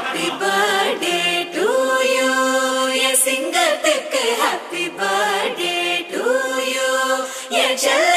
Happy birthday to you. Ya singer tek happy birthday to you. Ya